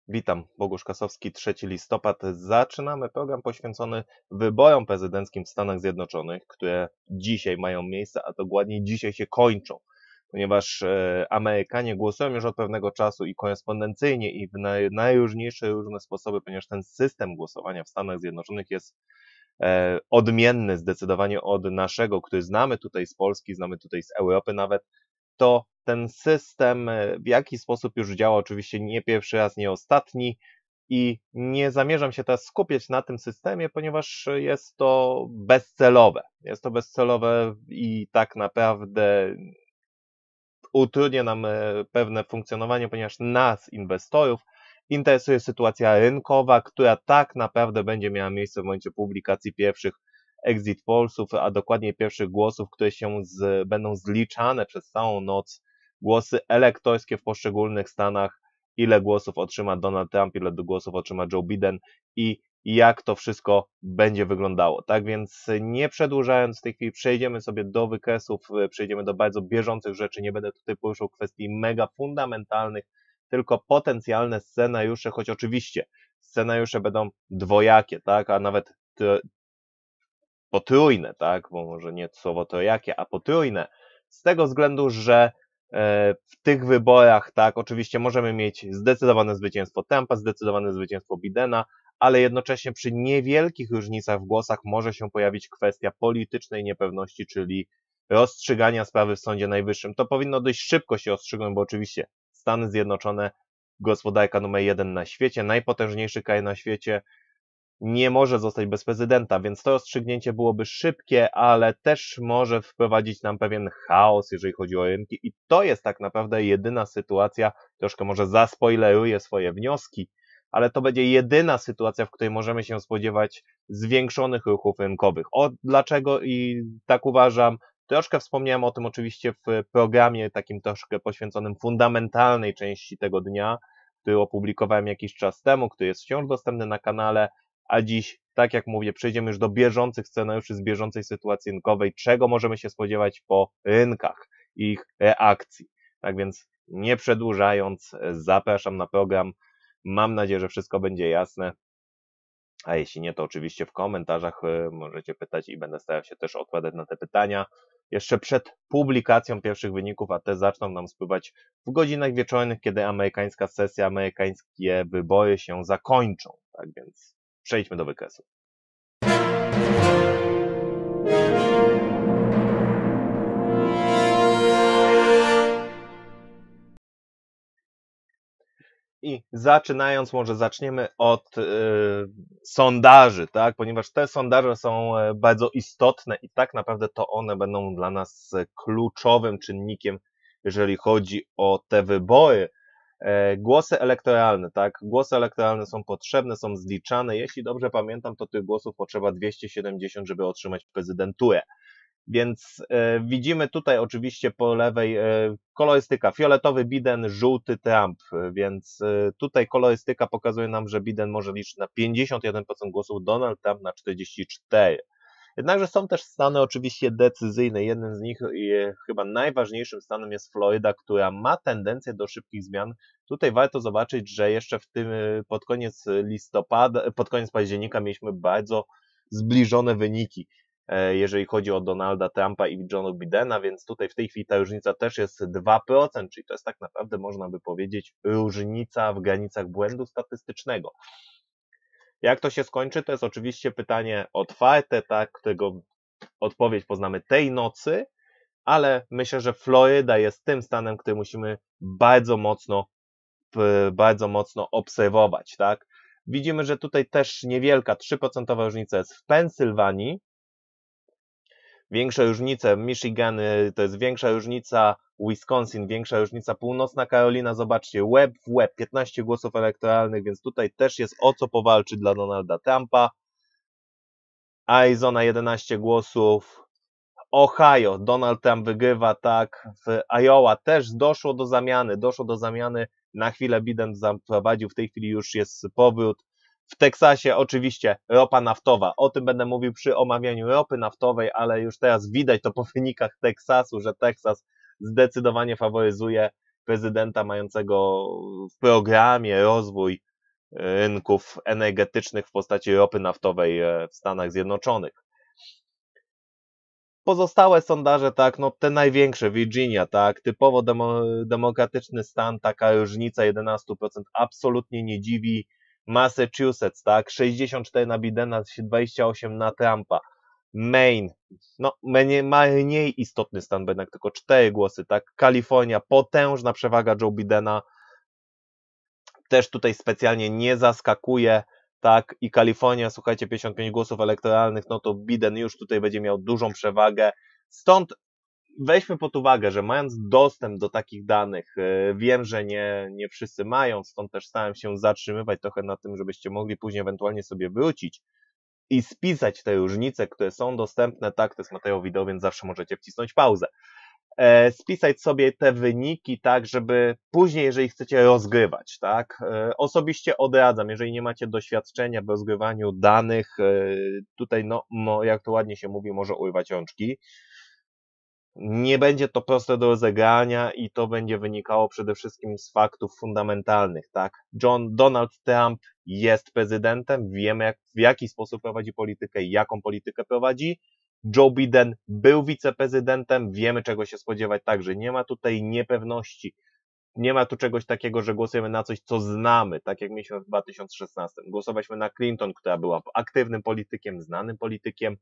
Witam, Bogusz Kasowski, 3 listopad. Zaczynamy program poświęcony wyborom prezydenckim w Stanach Zjednoczonych, które dzisiaj mają miejsce, a dokładnie dzisiaj się kończą, ponieważ Amerykanie głosują już od pewnego czasu i korespondencyjnie i w najróżniejsze różne sposoby, ponieważ ten system głosowania w Stanach Zjednoczonych jest odmienny zdecydowanie od naszego, który znamy tutaj z Polski, znamy tutaj z Europy nawet. To ten system w jakiś sposób już działa, oczywiście nie pierwszy raz, nie ostatni i nie zamierzam się teraz skupiać na tym systemie, ponieważ jest to bezcelowe. Jest to bezcelowe i tak naprawdę utrudnia nam pewne funkcjonowanie, ponieważ nas, inwestorów, interesuje sytuacja rynkowa, która tak naprawdę będzie miała miejsce w momencie publikacji pierwszych exit pollsów, a dokładnie pierwszych głosów, które będą zliczane przez całą noc, głosy elektorskie w poszczególnych stanach, ile głosów otrzyma Donald Trump, ile głosów otrzyma Joe Biden i jak to wszystko będzie wyglądało. Tak więc nie przedłużając, w tej chwili przejdziemy sobie do wykresów, przejdziemy do bardzo bieżących rzeczy, nie będę tutaj poruszał kwestii mega fundamentalnych, tylko potencjalne scenariusze, choć oczywiście scenariusze będą dwojakie, tak, a nawet potrójne, tak, bo może nie słowo trojakie, a potrójne, z tego względu, że w tych wyborach, tak, oczywiście możemy mieć zdecydowane zwycięstwo Trumpa, zdecydowane zwycięstwo Bidena, ale jednocześnie przy niewielkich różnicach w głosach może się pojawić kwestia politycznej niepewności, czyli rozstrzygania sprawy w Sądzie Najwyższym. To powinno dość szybko się rozstrzygnąć, bo oczywiście Stany Zjednoczone, gospodarka numer 1 na świecie, najpotężniejszy kraj na świecie, nie może zostać bez prezydenta, więc to rozstrzygnięcie byłoby szybkie, ale też może wprowadzić nam pewien chaos, jeżeli chodzi o rynki i to jest tak naprawdę jedyna sytuacja, troszkę może zaspoileruję swoje wnioski, ale to będzie jedyna sytuacja, w której możemy się spodziewać zwiększonych ruchów rynkowych. Dlaczego i tak uważam? Troszkę wspomniałem o tym oczywiście w programie takim troszkę poświęconym fundamentalnej części tego dnia, który opublikowałem jakiś czas temu, który jest wciąż dostępny na kanale, a dziś, tak jak mówię, przejdziemy już do bieżących scenariuszy z bieżącej sytuacji rynkowej, czego możemy się spodziewać po rynkach i ich reakcji. Tak więc nie przedłużając, zapraszam na program. Mam nadzieję, że wszystko będzie jasne. A jeśli nie, to oczywiście w komentarzach możecie pytać i będę starał się też odpowiadać na te pytania jeszcze przed publikacją pierwszych wyników, a te zaczną nam spływać w godzinach wieczornych, kiedy amerykańska sesja, amerykańskie wybory się zakończą. Tak więc przejdźmy do wykresu. I zaczynając, może zaczniemy od sondaży, tak? Ponieważ te sondaże są bardzo istotne i tak naprawdę to one będą dla nas kluczowym czynnikiem, jeżeli chodzi o te wybory. Głosy elektoralne, tak? Głosy elektoralne są potrzebne, są zliczane. Jeśli dobrze pamiętam, to tych głosów potrzeba 270, żeby otrzymać prezydenturę. Więc widzimy tutaj oczywiście po lewej kolorystyka, fioletowy Biden, żółty Trump, więc tutaj kolorystyka pokazuje nam, że Biden może liczyć na 51% głosów, Donald Trump na 44%. Jednakże są też stany oczywiście decyzyjne. Jednym z nich i chyba najważniejszym stanem jest Floryda, która ma tendencję do szybkich zmian. Tutaj warto zobaczyć, że jeszcze w tym pod koniec listopada, pod koniec października mieliśmy bardzo zbliżone wyniki, jeżeli chodzi o Donalda Trumpa i Johna Bidena, więc tutaj w tej chwili ta różnica też jest 2%, czyli to jest tak naprawdę, można by powiedzieć, różnica w granicach błędu statystycznego. Jak to się skończy, to jest oczywiście pytanie otwarte, tak, którego odpowiedź poznamy tej nocy, ale myślę, że Floryda jest tym stanem, który musimy bardzo mocno obserwować, tak. Widzimy, że tutaj też niewielka, 3% różnica jest w Pensylwanii, większe różnice, Michigan to jest większa różnica, Wisconsin, większa różnica, Północna Karolina, zobaczcie, łeb w łeb, 15 głosów elektoralnych, więc tutaj też jest o co powalczyć dla Donalda Trumpa. Arizona 11 głosów, Ohio, Donald Trump wygrywa, tak, w Iowa też doszło do zamiany, na chwilę Biden zaprowadził, w tej chwili już jest powrót. W Teksasie oczywiście ropa naftowa, o tym będę mówił przy omawianiu ropy naftowej, ale już teraz widać to po wynikach Teksasu, że Teksas zdecydowanie faworyzuje prezydenta mającego w programie rozwój rynków energetycznych w postaci ropy naftowej w Stanach Zjednoczonych. Pozostałe sondaże, tak, no te największe, Virginia, tak, typowo demokratyczny stan, taka różnica 11% absolutnie nie dziwi. Massachusetts, tak, 64 na Bidena, 28 na Trumpa. Maine, no mniej istotny stan, bo jednak tylko 4 głosy, tak. Kalifornia, potężna przewaga Joe Bidena, też tutaj specjalnie nie zaskakuje, tak, i Kalifornia, słuchajcie, 55 głosów elektoralnych, no to Biden już tutaj będzie miał dużą przewagę, stąd weźmy pod uwagę, że mając dostęp do takich danych, wiem, że nie wszyscy mają, stąd też starałem się zatrzymywać trochę na tym, żebyście mogli później ewentualnie sobie wrócić i spisać te różnice, które są dostępne, tak, to jest materiał wideo, więc zawsze możecie wcisnąć pauzę. Spisać sobie te wyniki, tak, żeby później, jeżeli chcecie rozgrywać, tak, osobiście odradzam, jeżeli nie macie doświadczenia w rozgrywaniu danych, tutaj, no, jak to ładnie się mówi, może urwać rączki. Nie będzie to proste do rozegrania i to będzie wynikało przede wszystkim z faktów fundamentalnych, tak. Donald Trump jest prezydentem, wiemy w jaki sposób prowadzi politykę i jaką politykę prowadzi. Joe Biden był wiceprezydentem, wiemy czego się spodziewać, także nie ma tutaj niepewności, nie ma tu czegoś takiego, że głosujemy na coś, co znamy, tak jak mieliśmy w 2016. Głosowaliśmy na Clinton, która była aktywnym politykiem, znanym politykiem,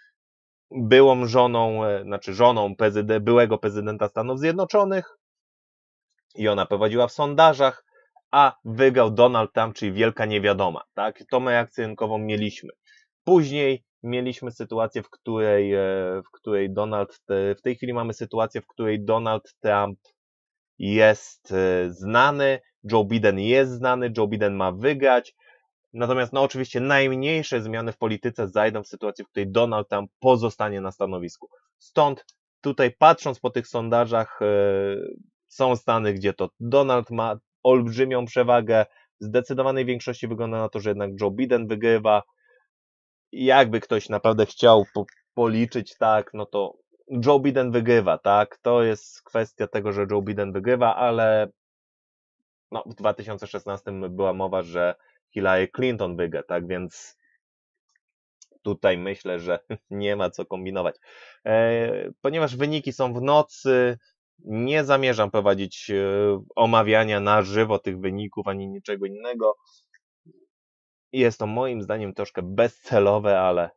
byłą żoną, znaczy żoną byłego prezydenta Stanów Zjednoczonych i ona prowadziła w sondażach, a wygrał Donald Trump, czyli wielka niewiadoma, tak? Tą reakcję rynkową mieliśmy. Później mieliśmy sytuację, w której w tej chwili mamy sytuację, w której Donald Trump jest znany, Joe Biden jest znany, Joe Biden ma wygrać, natomiast no oczywiście najmniejsze zmiany w polityce zajdą w sytuacji, w której Donald Trump pozostanie na stanowisku. Stąd tutaj patrząc po tych sondażach są stany, gdzie to Donald ma olbrzymią przewagę, w zdecydowanej większości wygląda na to, że jednak Joe Biden wygrywa. Jakby ktoś naprawdę chciał policzyć, tak, no to Joe Biden wygrywa, tak, to jest kwestia tego, że Joe Biden wygrywa, ale no, w 2016 była mowa, że Hillary Clinton wygra, tak, więc tutaj myślę, że nie ma co kombinować. Ponieważ wyniki są w nocy, nie zamierzam prowadzić omawiania na żywo tych wyników, ani niczego innego. Jest to moim zdaniem troszkę bezcelowe, ale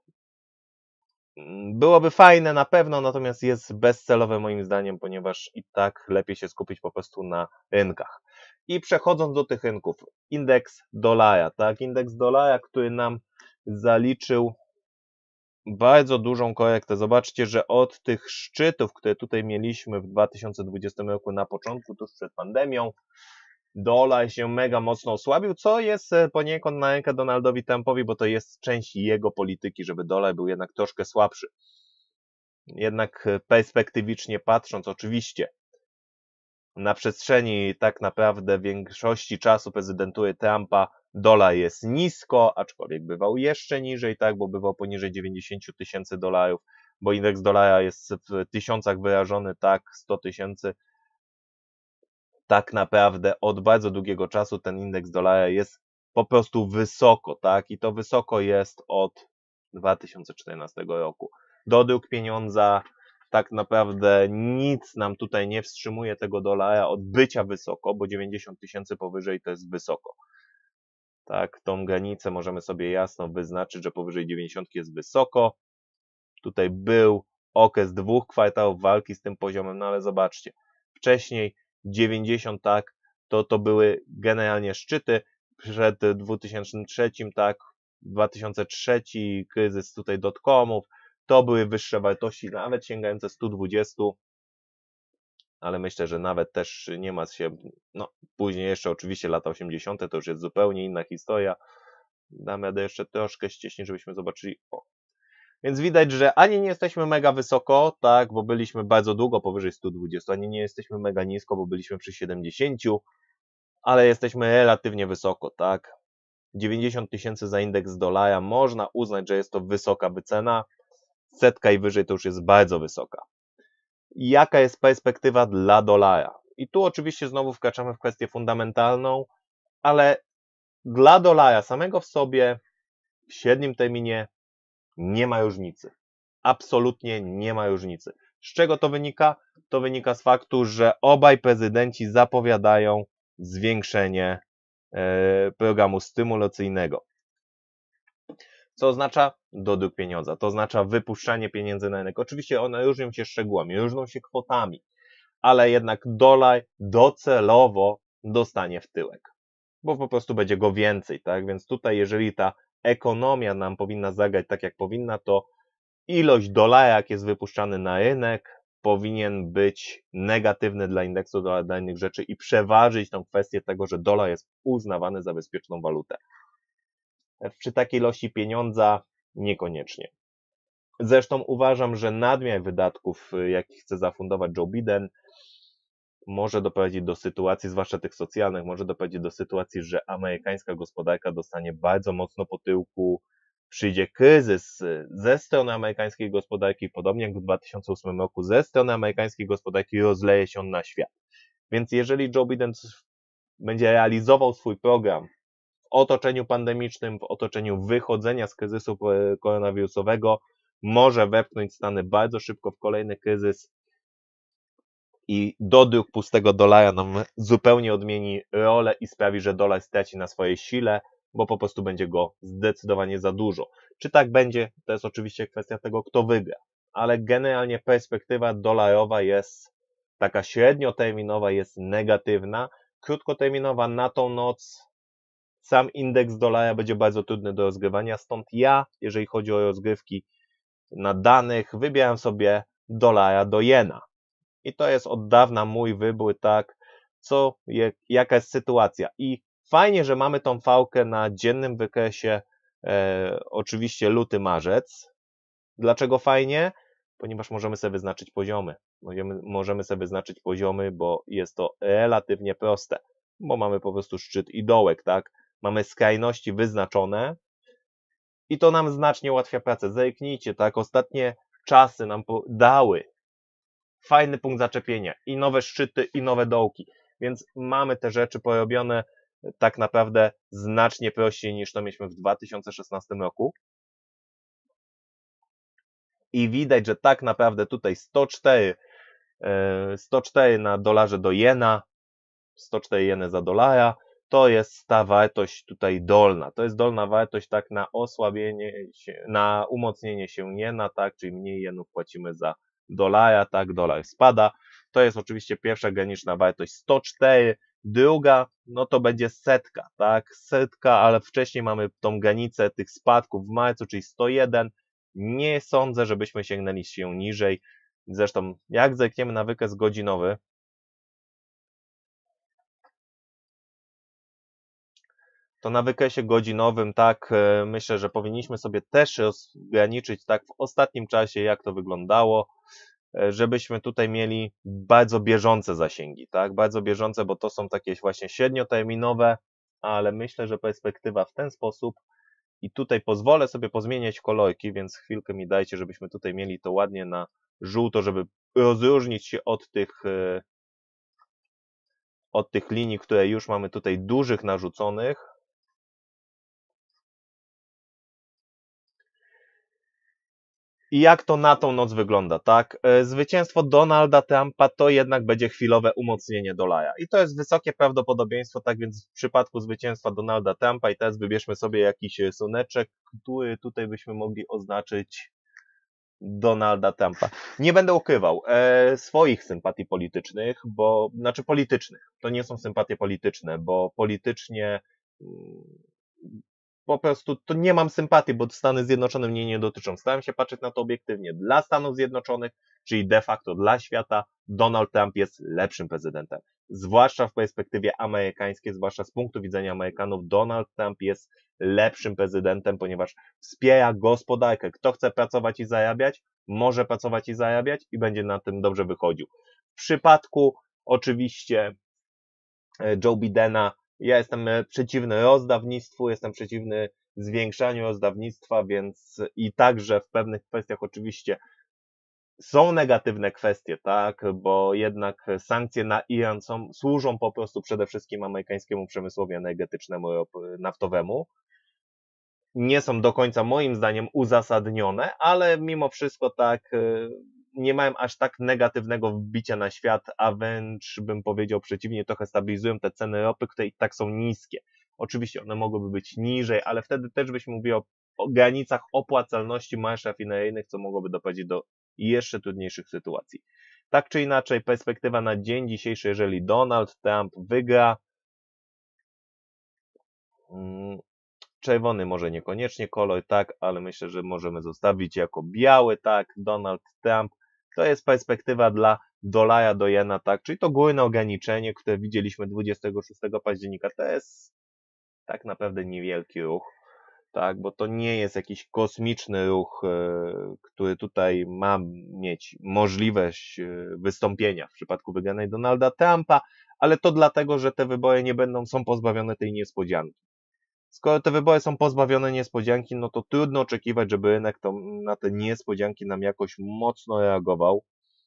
byłoby fajne na pewno, natomiast jest bezcelowe moim zdaniem, ponieważ i tak lepiej się skupić po prostu na rynkach. I przechodząc do tych rynków, indeks dolara, tak, indeks dolara, który nam zaliczył bardzo dużą korektę. Zobaczcie, że od tych szczytów, które tutaj mieliśmy w 2020 roku na początku, tuż przed pandemią, dolar się mega mocno osłabił, co jest poniekąd na rękę Donaldowi Trumpowi, bo to jest część jego polityki, żeby dolar był jednak troszkę słabszy. Jednak perspektywicznie patrząc, oczywiście, na przestrzeni tak naprawdę większości czasu prezydentury Trumpa dolar jest nisko, aczkolwiek bywał jeszcze niżej, tak, bo bywał poniżej 90 tysięcy dolarów, bo indeks dolara jest w tysiącach wyrażony, tak, 100 tysięcy. Tak naprawdę od bardzo długiego czasu ten indeks dolara jest po prostu wysoko, tak, i to wysoko jest od 2014 roku. Dodruk pieniądza, tak naprawdę nic nam tutaj nie wstrzymuje tego dolara od bycia wysoko, bo 90 tysięcy powyżej to jest wysoko. Tak, tą granicę możemy sobie jasno wyznaczyć, że powyżej 90 jest wysoko. Tutaj był okres 2 kwartałów walki z tym poziomem, no ale zobaczcie, wcześniej 90, tak, to były generalnie szczyty przed 2003, tak, 2003 kryzys tutaj dotcomów, to były wyższe wartości, nawet sięgające 120, ale myślę, że nawet też nie ma się, no później jeszcze oczywiście lata 80, to już jest zupełnie inna historia. Dam radę jeszcze troszkę ścieśnić, żebyśmy zobaczyli, Więc widać, że ani nie jesteśmy mega wysoko, tak, bo byliśmy bardzo długo powyżej 120, ani nie jesteśmy mega nisko, bo byliśmy przy 70, ale jesteśmy relatywnie wysoko, tak. 90 tysięcy za indeks dolara, można uznać, że jest to wysoka wycena, setka i wyżej to już jest bardzo wysoka. Jaka jest perspektywa dla dolara? I tu oczywiście znowu wkraczamy w kwestię fundamentalną, ale dla dolara samego w sobie w średnim terminie nie ma różnicy. Absolutnie nie ma różnicy. Z czego to wynika? To wynika z faktu, że obaj prezydenci zapowiadają zwiększenie programu stymulacyjnego. Co oznacza dodruk pieniądza, to oznacza wypuszczanie pieniędzy na rynek. Oczywiście one różnią się szczegółami, różnią się kwotami, ale jednak dolar docelowo dostanie w tyłek, bo po prostu będzie go więcej, tak? Więc tutaj jeżeli ta ekonomia nam powinna zagrać tak jak powinna, to ilość dolara, jak jest wypuszczany na rynek, powinien być negatywny dla indeksu, dla innych rzeczy i przeważyć tą kwestię tego, że dolar jest uznawany za bezpieczną walutę. Przy takiej ilości pieniądza niekoniecznie. Zresztą uważam, że nadmiar wydatków, jaki chce zafundować Joe Biden, może doprowadzić do sytuacji, zwłaszcza tych socjalnych, może doprowadzić do sytuacji, że amerykańska gospodarka dostanie bardzo mocno po tyłku, przyjdzie kryzys ze strony amerykańskiej gospodarki, podobnie jak w 2008 roku, ze strony amerykańskiej gospodarki rozleje się on na świat. Więc jeżeli Joe Biden będzie realizował swój program w otoczeniu pandemicznym, w otoczeniu wychodzenia z kryzysu koronawirusowego, może wepchnąć Stany bardzo szybko w kolejny kryzys i dodruk pustego dolara nam zupełnie odmieni rolę i sprawi, że dolar straci na swojej sile, bo po prostu będzie go zdecydowanie za dużo. Czy tak będzie? To jest oczywiście kwestia tego, kto wygra, ale generalnie perspektywa dolarowa jest taka średnioterminowa, jest negatywna, krótkoterminowa na tą noc. Sam indeks dolara będzie bardzo trudny do rozgrywania, stąd ja, jeżeli chodzi o rozgrywki na danych, wybieram sobie dolara do jena. I to jest od dawna mój wybór, tak, jaka jest sytuacja. I fajnie, że mamy tą fałkę na dziennym wykresie, oczywiście luty, marzec. Dlaczego fajnie? Ponieważ możemy sobie wyznaczyć poziomy. Możemy sobie wyznaczyć poziomy, bo jest to relatywnie proste, bo mamy po prostu szczyt i dołek, tak? Mamy skrajności wyznaczone i to nam znacznie ułatwia pracę. Zerknijcie, tak? Ostatnie czasy nam dały fajny punkt zaczepienia i nowe szczyty, i nowe dołki, więc mamy te rzeczy porobione tak naprawdę znacznie prościej niż to mieliśmy w 2016 roku. I widać, że tak naprawdę tutaj 104 na dolarze do jena, 104 jeny za dolara, to jest ta wartość tutaj dolna. To jest dolna wartość tak na osłabienie się, na umocnienie się jena, tak, czyli mniej jenów płacimy za dolara, tak, dolar spada. To jest oczywiście pierwsza graniczna wartość 104, druga, no to będzie setka, tak, setka, ale wcześniej mamy tą granicę tych spadków w marcu, czyli 101. Nie sądzę, żebyśmy sięgnęli się niżej. Zresztą, jak zerkniemy na wykres godzinowy, to na wykresie godzinowym, tak, myślę, że powinniśmy sobie też rozgraniczyć, tak, w ostatnim czasie, jak to wyglądało, żebyśmy tutaj mieli bardzo bieżące zasięgi, tak, bardzo bieżące, bo to są takie właśnie średnioterminowe, ale myślę, że perspektywa w ten sposób i tutaj pozwolę sobie pozmieniać kolorki, więc chwilkę mi dajcie, żebyśmy tutaj mieli to ładnie na żółto, żeby rozróżnić się od tych linii, które już mamy tutaj dużych narzuconych. I jak to na tą noc wygląda, tak? Zwycięstwo Donalda Trumpa to jednak będzie chwilowe umocnienie dolara. I to jest wysokie prawdopodobieństwo, tak więc w przypadku zwycięstwa Donalda Trumpa, i teraz wybierzmy sobie jakiś rysuneczek, który tutaj byśmy mogli oznaczyć Donalda Trumpa. Nie będę ukrywał swoich sympatii politycznych, politycznych. To nie są sympatie polityczne, bo politycznie po prostu to nie mam sympatii, bo Stany Zjednoczone mnie nie dotyczą. Staram się patrzeć na to obiektywnie. Dla Stanów Zjednoczonych, czyli de facto dla świata, Donald Trump jest lepszym prezydentem. Zwłaszcza w perspektywie amerykańskiej, zwłaszcza z punktu widzenia Amerykanów, Donald Trump jest lepszym prezydentem, ponieważ wspiera gospodarkę. Kto chce pracować i zarabiać, może pracować i zarabiać i będzie na tym dobrze wychodził. W przypadku oczywiście Joe Bidena, ja jestem przeciwny rozdawnictwu, jestem przeciwny zwiększaniu rozdawnictwa, więc i także w pewnych kwestiach oczywiście są negatywne kwestie, tak, bo jednak sankcje na Iran służą po prostu przede wszystkim amerykańskiemu przemysłowi energetycznemu, naftowemu. Nie są do końca moim zdaniem uzasadnione, ale mimo wszystko tak nie mają aż tak negatywnego wbicia na świat, a wręcz bym powiedział przeciwnie, trochę stabilizują te ceny ropy, które i tak są niskie. Oczywiście one mogłyby być niżej, ale wtedy też byśmy mówili o granicach opłacalności marż rafineryjnych, co mogłoby doprowadzić do jeszcze trudniejszych sytuacji. Tak czy inaczej, perspektywa na dzień dzisiejszy, jeżeli Donald Trump wygra, czerwony może niekoniecznie kolor, tak, ale myślę, że możemy zostawić jako biały, tak, Donald Trump. To jest perspektywa dla dolara do jena, tak, czyli to górne ograniczenie, które widzieliśmy 26 października, to jest tak naprawdę niewielki ruch, tak, bo to nie jest jakiś kosmiczny ruch, który tutaj ma mieć możliwość wystąpienia w przypadku wygranej Donalda Trumpa, ale to dlatego, że te wybory są pozbawione tej niespodzianki. Skoro te wybory są pozbawione niespodzianki, no to trudno oczekiwać, żeby rynek na te niespodzianki nam jakoś mocno reagował.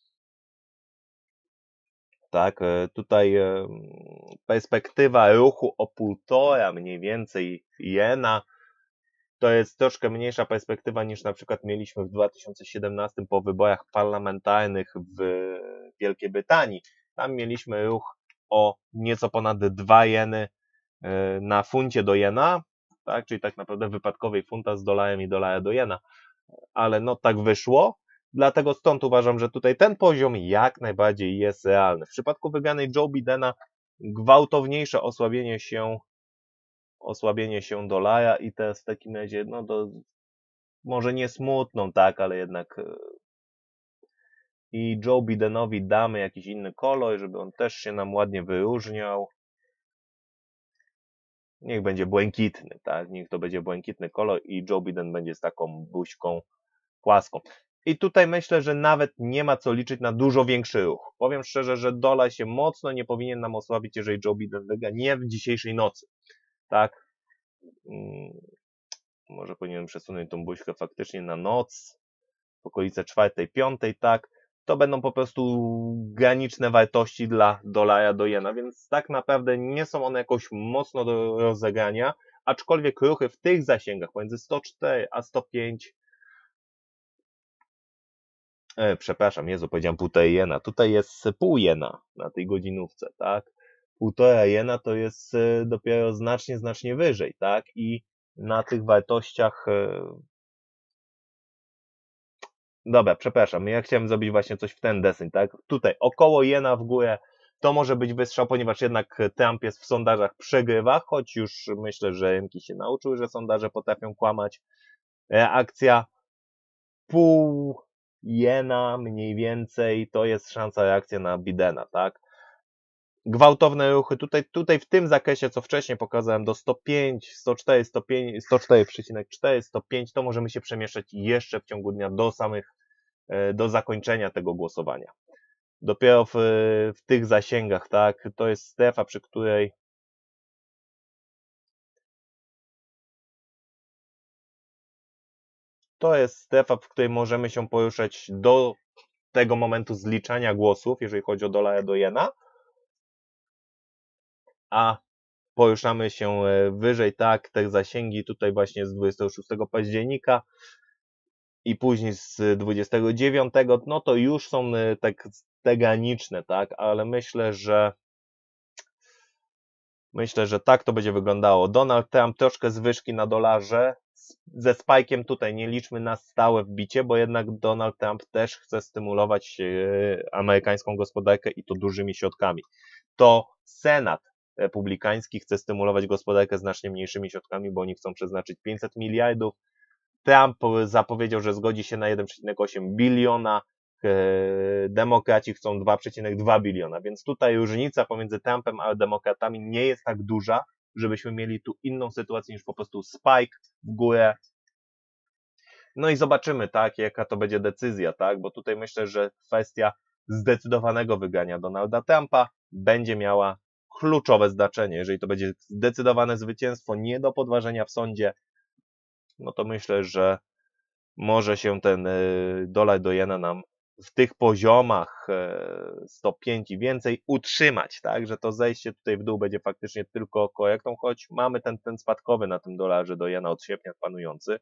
Tak, tutaj perspektywa ruchu o 1,5 mniej więcej jena to jest troszkę mniejsza perspektywa niż na przykład mieliśmy w 2017 po wyborach parlamentarnych w Wielkiej Brytanii. Tam mieliśmy ruch o nieco ponad 2 jeny na funcie do jena, tak, czyli tak naprawdę wypadkowej funta z dolarem i dolara do jena, ale no tak wyszło, dlatego stąd uważam, że tutaj ten poziom jak najbardziej jest realny. W przypadku wygranej Joe Bidena gwałtowniejsze osłabienie się dolara i teraz w takim razie, no to może nie smutną, tak, ale jednak i Joe Bidenowi damy jakiś inny kolor, żeby on też się nam ładnie wyróżniał. Niech będzie błękitny, tak? Niech to będzie błękitny kolor i Joe Biden będzie z taką buźką płaską. I tutaj myślę, że nawet nie ma co liczyć na dużo większy ruch. Powiem szczerze, że dolar się mocno nie powinien nam osłabić, jeżeli Joe Biden wygra, nie w dzisiejszej nocy, tak? Może powinienem przesunąć tą buźkę faktycznie na noc, w okolice 4, 5, tak? To będą po prostu graniczne wartości dla dolara do jena, więc tak naprawdę nie są one jakoś mocno do rozegrania, aczkolwiek ruchy w tych zasięgach pomiędzy 104 a 105 powiedziałem 1,5 jena, tutaj jest pół jena na tej godzinówce, tak? 1,5 jena to jest dopiero znacznie wyżej, tak? I na tych wartościach dobra, ja chciałem zrobić właśnie coś w ten deseń, tak? Tutaj około jena w górę to może być wystrzał, ponieważ jednak Trump jest w sondażach przegrywa, choć już myślę, że rynki się nauczyły, że sondaże potrafią kłamać. Reakcja pół jena mniej więcej to jest szansa reakcja na Bidena, tak? Gwałtowne ruchy tutaj w tym zakresie, co wcześniej pokazałem, do 105, 104, 105, 104,4, 105, to możemy się przemieszczać jeszcze w ciągu dnia do zakończenia tego głosowania. Dopiero w tych zasięgach, tak, to jest strefa, przy której możemy się poruszać do tego momentu zliczania głosów, jeżeli chodzi o dolara do jena, a poruszamy się wyżej, tak, te zasięgi tutaj właśnie z 26 października i później z 29, no to już są te graniczne, tak, ale myślę, że tak to będzie wyglądało. Donald Trump troszkę zwyżki na dolarze, ze spajkiem tutaj nie liczmy na stałe wbicie, bo jednak Donald Trump też chce stymulować amerykańską gospodarkę i to dużymi środkami. To Senat republikański chce stymulować gospodarkę znacznie mniejszymi środkami, bo oni chcą przeznaczyć 500 miliardów. Trump zapowiedział, że zgodzi się na 1,8 biliona, demokraci chcą 2,2 biliona, więc tutaj różnica pomiędzy Trumpem a demokratami nie jest tak duża, żebyśmy mieli tu inną sytuację niż po prostu spike w górę. No i zobaczymy, tak, jaka to będzie decyzja, tak, bo tutaj myślę, że kwestia zdecydowanego wygrania Donalda Trumpa będzie miała kluczowe znaczenie. Jeżeli to będzie zdecydowane zwycięstwo, nie do podważenia w sądzie, no to myślę, że może się ten dolar do jena nam w tych poziomach 105 i więcej utrzymać, tak, że to zejście tutaj w dół będzie faktycznie tylko korektą, choć mamy ten spadkowy na tym dolarze do jena od sierpnia panujący,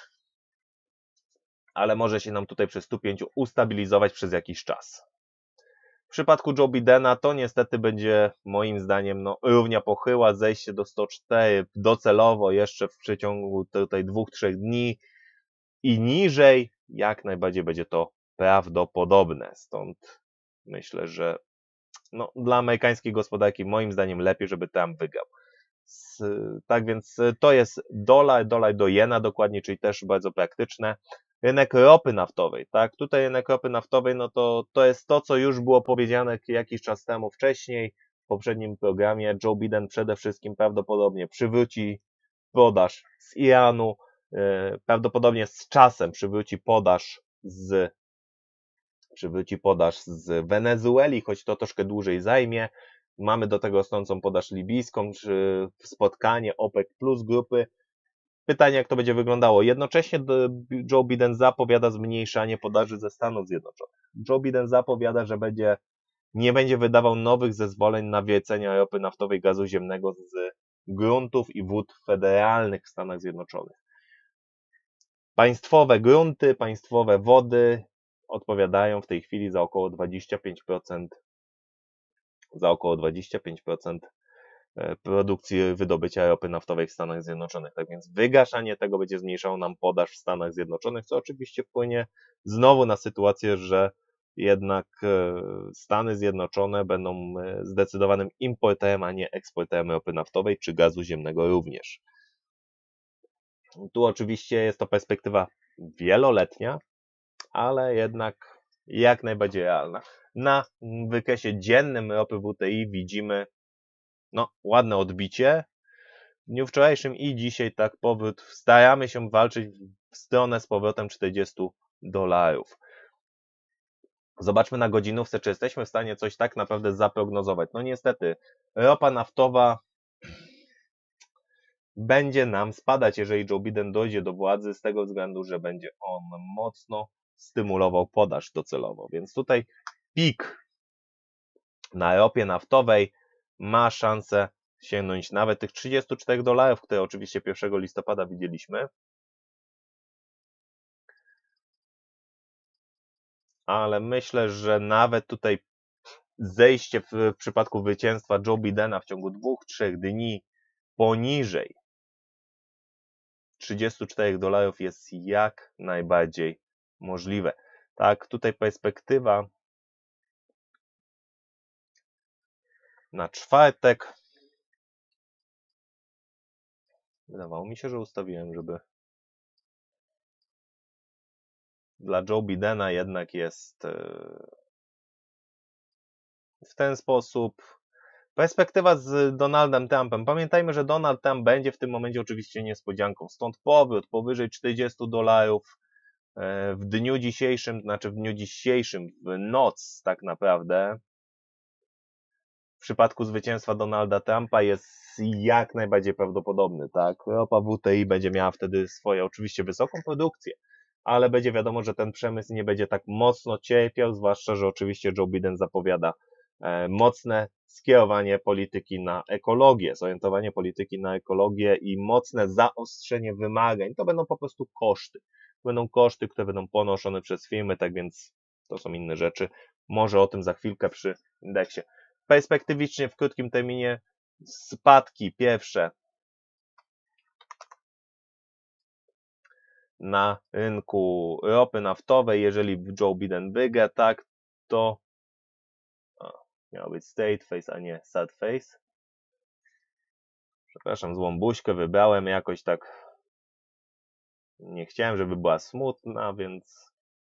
ale może się nam tutaj przy 105 ustabilizować przez jakiś czas. W przypadku Joe Bidena to niestety będzie moim zdaniem równia pochyła, zejście do 104 docelowo jeszcze w przeciągu tutaj 2-3 dni i niżej jak najbardziej będzie to prawdopodobne. Stąd myślę, że dla amerykańskiej gospodarki moim zdaniem lepiej, żeby Trump wygrał. Tak więc to jest dolar do jena dokładnie, czyli też bardzo praktyczne. Rynek ropy naftowej, tak? Tutaj rynek ropy naftowej, to jest to, co już było powiedziane jakiś czas temu wcześniej, w poprzednim programie. Joe Biden przede wszystkim prawdopodobnie przywróci podaż z Iranu, prawdopodobnie z czasem przywróci podaż z Wenezueli, choć to troszkę dłużej zajmie. Mamy do tego rosnącą podaż libijską, czy spotkanie OPEC plus grupy. Pytanie, jak to będzie wyglądało. Jednocześnie Joe Biden zapowiada zmniejszanie podaży ze Stanów Zjednoczonych. Joe Biden zapowiada, że nie będzie wydawał nowych zezwoleń na wiercenie ropy naftowej, gazu ziemnego z gruntów i wód federalnych w Stanach Zjednoczonych. Państwowe grunty, państwowe wody odpowiadają w tej chwili za około 25% produkcji wydobycia ropy naftowej w Stanach Zjednoczonych. Tak więc wygaszanie tego będzie zmniejszało nam podaż w Stanach Zjednoczonych, co oczywiście wpłynie znowu na sytuację, że jednak Stany Zjednoczone będą zdecydowanym importerem, a nie eksporterem ropy naftowej czy gazu ziemnego również. Tu oczywiście jest to perspektywa wieloletnia, ale jednak jak najbardziej realna. Na wykresie dziennym ropy WTI widzimy ładne odbicie. W dniu wczorajszym i dzisiaj tak powrót. Staramy się walczyć w stronę z powrotem $40. Zobaczmy na godzinówce, czy jesteśmy w stanie coś tak naprawdę zaprognozować. Niestety, ropa naftowa będzie nam spadać, jeżeli Joe Biden dojdzie do władzy, z tego względu, że będzie on mocno stymulował podaż docelowo. Więc tutaj pik na ropie naftowej ma szansę sięgnąć nawet tych $34, które oczywiście 1 listopada widzieliśmy. Ale myślę, że nawet tutaj zejście w przypadku zwycięstwa Joe Bidena w ciągu 2-3 dni poniżej $34 jest jak najbardziej możliwe. Tak, tutaj perspektywa na czwartek. Wydawało mi się, że ustawiłem, żeby dla Joe Bidena jednak jest w ten sposób. Perspektywa z Donaldem Trumpem. Pamiętajmy, że Donald Trump będzie w tym momencie oczywiście niespodzianką. Stąd powrót powyżej $40 w dniu dzisiejszym, w noc tak naprawdę. W przypadku zwycięstwa Donalda Trumpa jest jak najbardziej prawdopodobny, tak? Ropa WTI będzie miała wtedy swoją oczywiście wysoką produkcję, ale będzie wiadomo, że ten przemysł nie będzie tak mocno cierpiał, zwłaszcza, że oczywiście Joe Biden zapowiada mocne skierowanie polityki na ekologię, zorientowanie polityki na ekologię i mocne zaostrzenie wymagań. To będą po prostu koszty. Będą koszty, które będą ponoszone przez firmy, tak więc to są inne rzeczy. Może o tym za chwilkę przy indeksie. Perspektywicznie w krótkim terminie spadki pierwsze na rynku ropy naftowej. Jeżeli Joe Biden wygra, tak, to miało być straight face, a nie sad face. Przepraszam, złą buźkę wybrałem jakoś tak. Nie chciałem, żeby była smutna, więc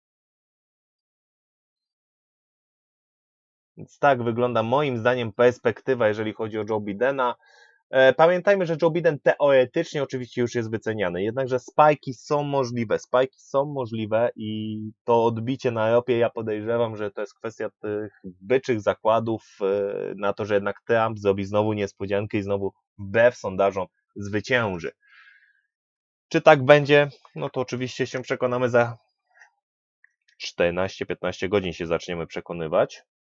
tak wygląda moim zdaniem perspektywa, jeżeli chodzi o Joe Bidena. Pamiętajmy, że Joe Biden teoretycznie oczywiście już jest wyceniany, jednakże spajki są możliwe i to odbicie na ropie, ja podejrzewam, że to jest kwestia tych byczych zakładów na to, że jednak Trump zrobi znowu niespodziankę i znowu wbrew sondażom zwycięży. Czy tak będzie? To oczywiście się przekonamy za 14-15 godzin się zaczniemy przekonywać.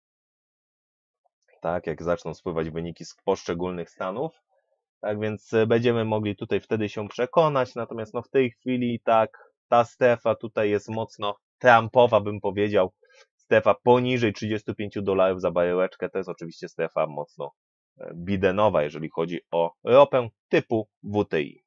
Tak, jak zaczną spływać wyniki z poszczególnych stanów. Tak więc będziemy mogli tutaj wtedy się przekonać, natomiast no w tej chwili tak, ta strefa tutaj jest mocno Trumpowa, bym powiedział. Strefa poniżej $35 za baryłeczkę, to jest oczywiście strefa mocno bidenowa, jeżeli chodzi o ropę typu WTI.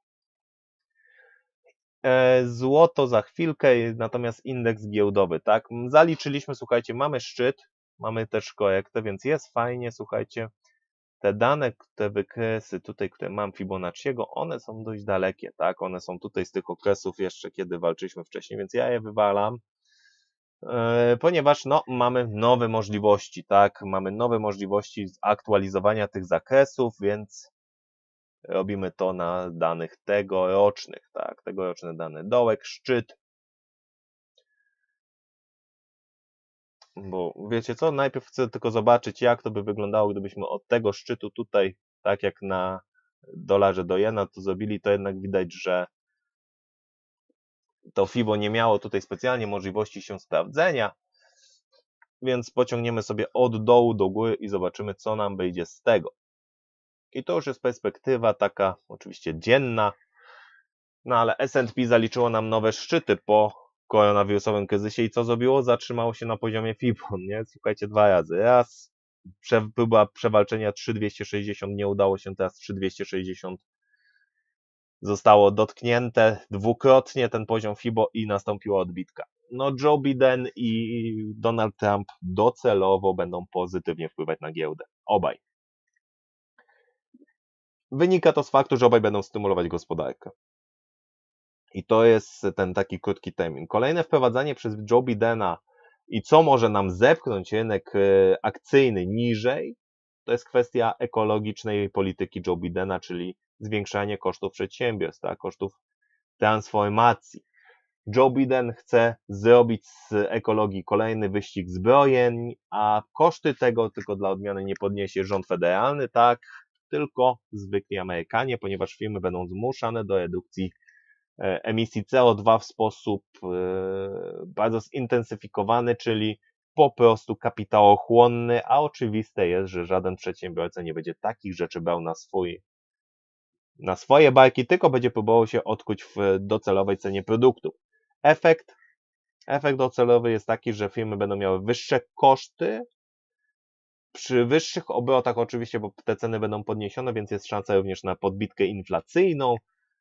Złoto za chwilkę, natomiast indeks giełdowy, tak? Zaliczyliśmy, słuchajcie, mamy szczyt, mamy też korektę, więc jest fajnie, słuchajcie. Te dane, te wykresy tutaj, które mam Fibonacciego, one są dość dalekie, tak? One są tutaj z tych okresów jeszcze, kiedy walczyliśmy wcześniej, więc ja je wywalam, ponieważ no, mamy nowe możliwości, tak? Mamy nowe możliwości aktualizowania tych zakresów, więc robimy to na danych tegorocznych, tak? Tegoroczne dane, dołek, szczyt. Bo wiecie co, najpierw chcę tylko zobaczyć, jak to by wyglądało, gdybyśmy od tego szczytu tutaj, tak jak na dolarze do jena, to zrobili, to jednak widać, że to FIBO nie miało tutaj specjalnie możliwości się sprawdzenia, więc pociągniemy sobie od dołu do góry i zobaczymy, co nam wyjdzie z tego. I to już jest perspektywa taka oczywiście dzienna, no ale S&P zaliczyło nam nowe szczyty po koronawirusowym kryzysie i co zrobiło? Zatrzymało się na poziomie FIBO, nie? Słuchajcie, 2 razy. Raz próba przewalczenia 3260, nie udało się, teraz 3260 zostało dotknięte dwukrotnie ten poziom FIBO i nastąpiła odbitka. No Joe Biden i Donald Trump docelowo będą pozytywnie wpływać na giełdę. Obaj. Wynika to z faktu, że obaj będą stymulować gospodarkę. I to jest ten taki krótki termin. Kolejne wprowadzanie przez Joe Bidena i co może nam zepchnąć rynek akcyjny niżej, to jest kwestia ekologicznej polityki Joe Bidena, czyli zwiększanie kosztów przedsiębiorstw, tak, kosztów transformacji. Joe Biden chce zrobić z ekologii kolejny wyścig zbrojeń, a koszty tego tylko dla odmiany nie podniesie rząd federalny, tak, tylko zwykli Amerykanie, ponieważ firmy będą zmuszane do redukcji emisji CO2 w sposób bardzo zintensyfikowany, czyli po prostu kapitałochłonny, a oczywiste jest, że żaden przedsiębiorca nie będzie takich rzeczy brał na swoje barki, tylko będzie próbował się odkuć w docelowej cenie produktu. Efekt docelowy jest taki, że firmy będą miały wyższe koszty, przy wyższych obrotach oczywiście, bo te ceny będą podniesione, więc jest szansa również na podbitkę inflacyjną,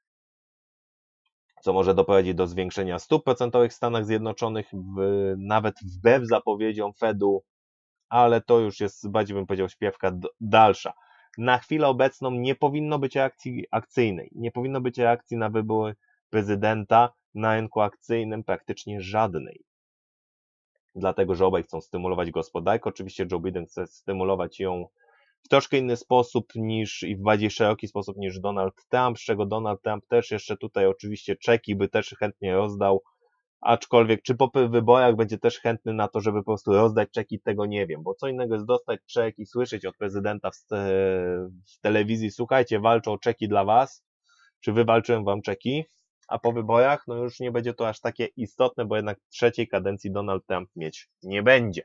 co może doprowadzić do zwiększenia stóp procentowych w Stanach Zjednoczonych, nawet wbrew zapowiedziom Fedu, ale to już jest, bardziej bym powiedział, śpiewka dalsza. Na chwilę obecną nie powinno być reakcji akcyjnej, nie powinno być reakcji na wybory prezydenta na rynku akcyjnym praktycznie żadnej. Dlatego, że obaj chcą stymulować gospodarkę. Oczywiście Joe Biden chce stymulować ją w troszkę inny sposób niż i w bardziej szeroki sposób niż Donald Trump, z czego Donald Trump też jeszcze tutaj oczywiście czeki by też chętnie rozdał, aczkolwiek czy po wyborach będzie też chętny na to, żeby po prostu rozdać czeki, tego nie wiem, bo co innego jest dostać czek i słyszeć od prezydenta w telewizji, słuchajcie, walczą o czeki dla was, czy wywalczyłem wam czeki, a po wyborach no już nie będzie to aż takie istotne, bo jednak trzeciej kadencji Donald Trump mieć nie będzie.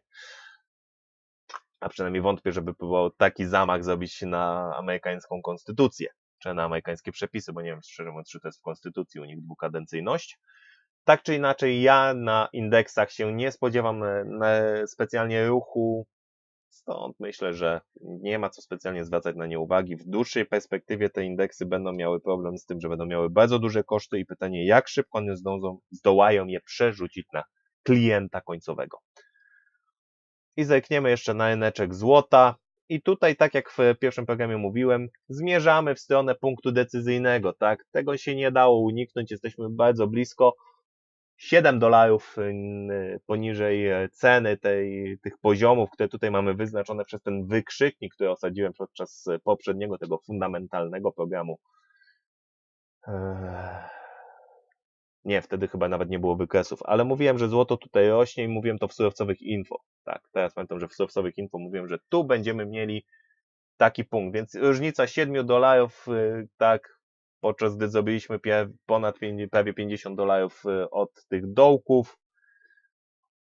A przynajmniej wątpię, żeby próbował taki zamach zrobić na amerykańską konstytucję, czy na amerykańskie przepisy, bo nie wiem, szczerze mówiąc, czy to jest w konstytucji u nich dwukadencyjność. Tak czy inaczej, ja na indeksach się nie spodziewam specjalnie ruchu, stąd myślę, że nie ma co specjalnie zwracać na nie uwagi. W dłuższej perspektywie te indeksy będą miały problem z tym, że będą miały bardzo duże koszty i pytanie, jak szybko one zdołają je przerzucić na klienta końcowego. I zerkniemy jeszcze na ryneczek złota. I tutaj, tak jak w pierwszym programie mówiłem, zmierzamy w stronę punktu decyzyjnego. Tak? Tego się nie dało uniknąć, jesteśmy bardzo blisko. $7 poniżej ceny tych poziomów, które tutaj mamy wyznaczone przez ten wykrzyknik, który osadziłem podczas poprzedniego, tego fundamentalnego programu. Nie, wtedy chyba nawet nie było wykresów, ale mówiłem, że złoto tutaj rośnie i mówiłem to w surowcowych info. Tak, teraz pamiętam, że w surowcowych info mówiłem, że tu będziemy mieli taki punkt, więc różnica $7, tak, podczas gdy zrobiliśmy prawie $50 od tych dołków.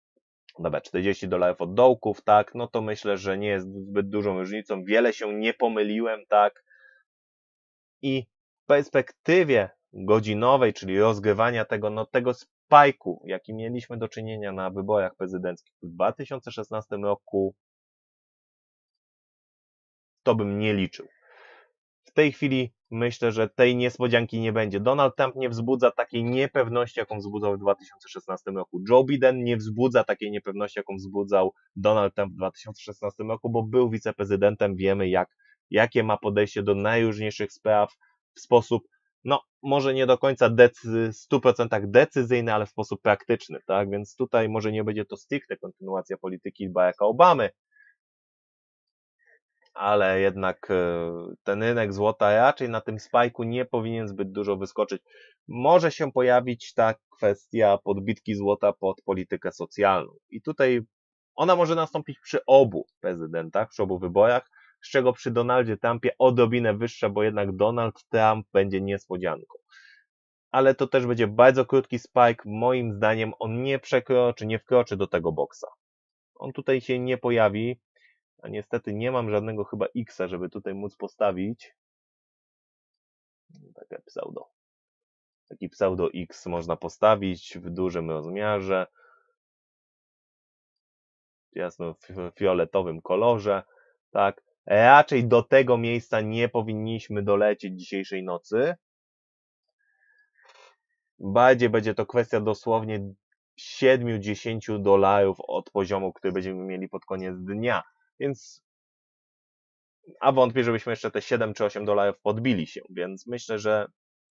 Dobra, $40 od dołków, tak, no to myślę, że nie jest zbyt dużą różnicą, wiele się nie pomyliłem, tak, i w perspektywie godzinowej, czyli rozgrywania tego, no tego spajku, jaki mieliśmy do czynienia na wyborach prezydenckich w 2016 roku, to bym nie liczył. W tej chwili myślę, że tej niespodzianki nie będzie. Donald Trump nie wzbudza takiej niepewności, jaką wzbudzał w 2016 roku. Joe Biden nie wzbudza takiej niepewności, jaką wzbudzał Donald Trump w 2016 roku, bo był wiceprezydentem, wiemy jakie ma podejście do najróżniejszych spraw w sposób, no może nie do końca 100% decyzyjny, ale w sposób praktyczny, tak? Więc tutaj może nie będzie to stricte kontynuacja polityki Baracka Obamy, ale jednak ten rynek złota raczej na tym spajku nie powinien zbyt dużo wyskoczyć. Może się pojawić ta kwestia podbitki złota pod politykę socjalną. I tutaj ona może nastąpić przy obu prezydentach, przy obu wyborach, z czego przy Donaldzie Trumpie odrobinę wyższa, bo jednak Donald Trump będzie niespodzianką. Ale to też będzie bardzo krótki spike. Moim zdaniem on nie wkroczy do tego boksa. On tutaj się nie pojawi. A niestety nie mam żadnego chyba X-a, żeby tutaj móc postawić. Taki pseudo X można postawić w dużym rozmiarze. Jasno w fioletowym kolorze. Tak. Raczej do tego miejsca nie powinniśmy dolecieć dzisiejszej nocy. Bardziej będzie to kwestia dosłownie $7-10 od poziomu, który będziemy mieli pod koniec dnia. Więc a wątpię, żebyśmy jeszcze te 7 czy 8 dolarów podbili się, więc myślę, że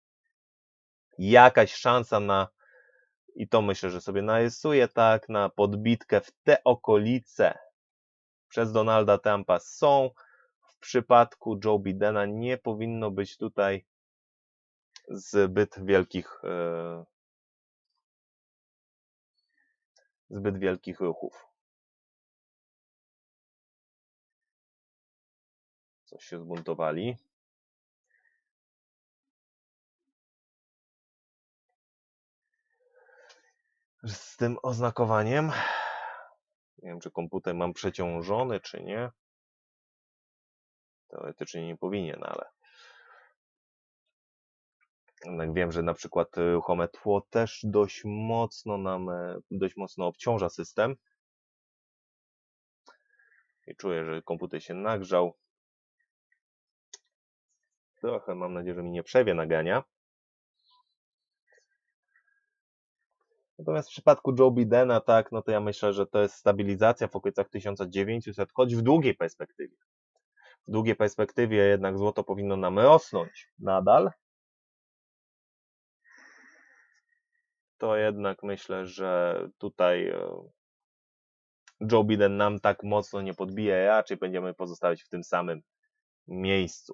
jakaś szansa na, i to myślę, że sobie narysuję, tak, na podbitkę w te okolice przez Donalda Trumpa są. W przypadku Joe Bidena nie powinno być tutaj zbyt wielkich ruchów. Coś się zbuntowali. Z tym oznakowaniem. Nie wiem, czy komputer mam przeciążony, czy nie. Teoretycznie nie powinien, ale jednak wiem, że na przykład ruchome tło też dość mocno obciąża system. I czuję, że komputer się nagrzał. Trochę mam nadzieję, że mi nie przerwie nagrania. Natomiast w przypadku Joe Bidena, tak, no to ja myślę, że to jest stabilizacja w okolicach 1900, choć w długiej perspektywie. W długiej perspektywie jednak złoto powinno nam rosnąć nadal. To jednak myślę, że tutaj Joe Biden nam tak mocno nie podbije, raczej będziemy pozostawać w tym samym miejscu.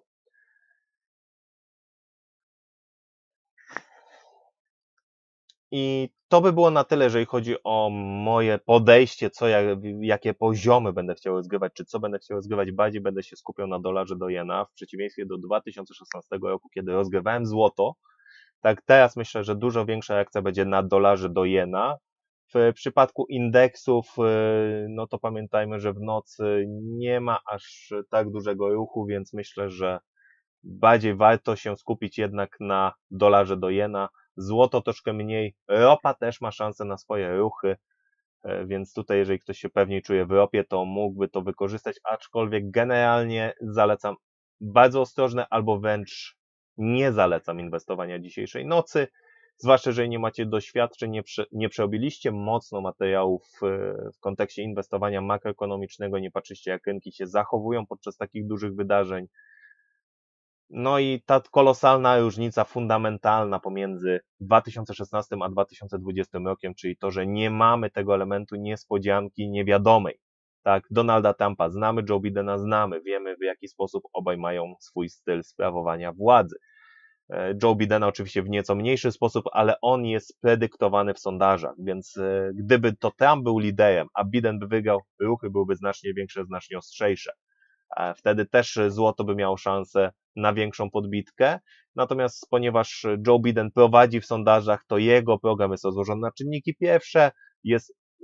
I to by było na tyle, jeżeli chodzi o moje podejście, jakie poziomy będę chciał rozgrywać, czy co będę chciał rozgrywać. Bardziej będę się skupiał na dolarze do jena, w przeciwieństwie do 2016 roku, kiedy rozgrywałem złoto. Tak teraz myślę, że dużo większa reakcja będzie na dolarze do jena. W przypadku indeksów, no to pamiętajmy, że w nocy nie ma aż tak dużego ruchu, więc myślę, że bardziej warto się skupić jednak na dolarze do jena. Złoto troszkę mniej, ropa też ma szansę na swoje ruchy, więc tutaj jeżeli ktoś się pewniej czuje w ropie, to mógłby to wykorzystać, aczkolwiek generalnie zalecam bardzo ostrożne albo wręcz nie zalecam inwestowania dzisiejszej nocy, zwłaszcza jeżeli nie macie doświadczeń, nie przerobiliście mocno materiałów w kontekście inwestowania makroekonomicznego, nie patrzycie jak rynki się zachowują podczas takich dużych wydarzeń. No i ta kolosalna różnica fundamentalna pomiędzy 2016 a 2020 rokiem, czyli to, że nie mamy tego elementu niespodzianki niewiadomej. Tak, Donalda Trumpa znamy, Joe Bidena znamy, wiemy w jaki sposób obaj mają swój styl sprawowania władzy. Joe Bidena oczywiście w nieco mniejszy sposób, ale on jest predyktowany w sondażach, więc gdyby to Trump był liderem, a Biden by wygrał, ruchy byłyby znacznie większe, znacznie ostrzejsze. Wtedy też złoto by miało szansę na większą podbitkę, natomiast ponieważ Joe Biden prowadzi w sondażach, to jego program jest rozłożony na czynniki pierwsze, jest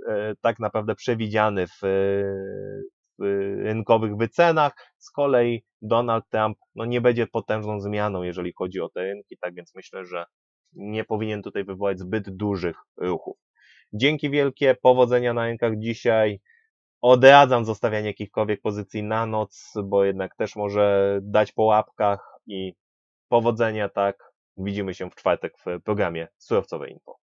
tak naprawdę przewidziany w rynkowych wycenach. Z kolei Donald Trump nie będzie potężną zmianą, jeżeli chodzi o te rynki, tak więc myślę, że nie powinien tutaj wywołać zbyt dużych ruchów. Dzięki wielkie, powodzenia na rynkach dzisiaj. Odradzam zostawianie jakichkolwiek pozycji na noc, bo jednak też może dać po łapkach i powodzenia, tak. Widzimy się w czwartek w programie Surowcowe Info.